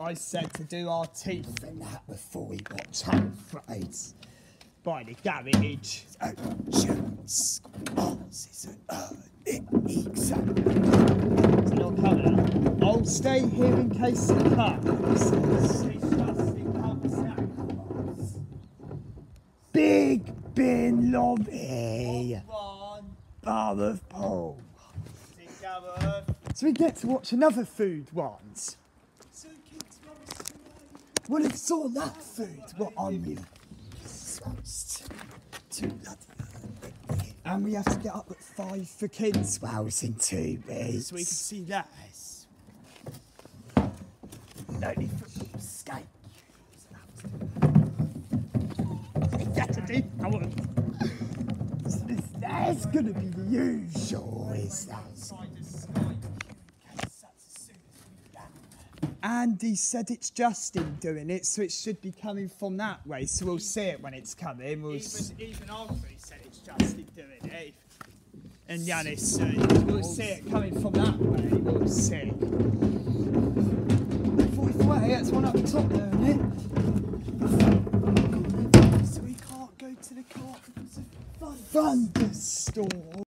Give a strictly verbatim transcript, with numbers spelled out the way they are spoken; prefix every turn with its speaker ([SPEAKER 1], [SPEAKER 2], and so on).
[SPEAKER 1] I said to do our teeth and that before we got terrified by the garage. Oh, Jones, glasses and uh, it exactly. It's not coming. I'll stay here in case it comes. Big bin lobby. Bar of Paul. So we get to watch another food once. Well, it's all that food. What on you? Smells too bloody. And we have to get up at five for Kinswells in two weeks. So we can see that. No need for escape. Exactly. I want. There's gonna be the usual, is that? Andy said it's Justin doing it, so it should be coming from that way. So we'll see it when it's coming. We'll even, even after he said it's Justin doing it, and Yanis said we'll see it coming from that way. We'll see. forty-four, that's one up the top there, isn't it? So we can't go to the car because of thunderstorm.